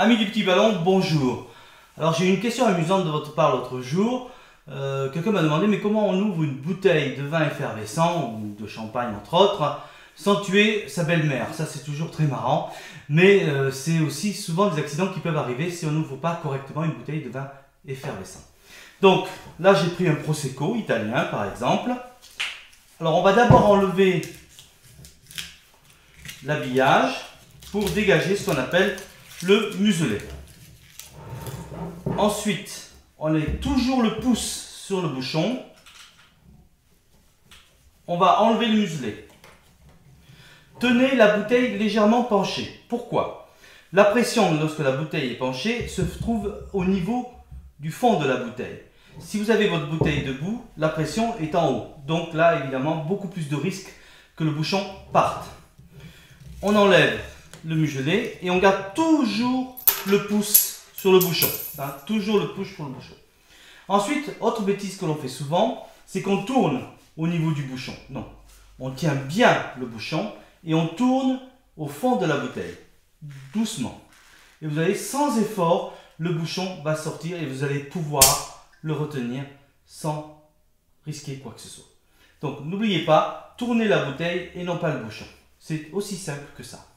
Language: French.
Amis du petit ballon, bonjour. Alors j'ai eu une question amusante de votre part l'autre jour. Quelqu'un m'a demandé mais comment on ouvre une bouteille de vin effervescent ou de champagne entre autres sans tuer sa belle-mère. Ça c'est toujours très marrant, mais c'est aussi souvent des accidents qui peuvent arriver si on n'ouvre pas correctement une bouteille de vin effervescent. Donc là j'ai pris un prosecco italien par exemple. Alors on va d'abord enlever l'habillage pour dégager ce qu'on appelle le muselet. Ensuite, on met toujours le pouce sur le bouchon. On va enlever le muselet. Tenez la bouteille légèrement penchée. Pourquoi? La pression, lorsque la bouteille est penchée, se trouve au niveau du fond de la bouteille. Si vous avez votre bouteille debout, la pression est en haut. Donc là, évidemment, beaucoup plus de risques que le bouchon parte. On enlève le muselet et on garde toujours le pouce sur le bouchon. Hein, toujours le pouce sur le bouchon. Ensuite, autre bêtise que l'on fait souvent, c'est qu'on tourne au niveau du bouchon. Non, on tient bien le bouchon et on tourne au fond de la bouteille, doucement. Et vous allez, sans effort, le bouchon va sortir et vous allez pouvoir le retenir sans risquer quoi que ce soit. Donc n'oubliez pas, tournez la bouteille et non pas le bouchon. C'est aussi simple que ça.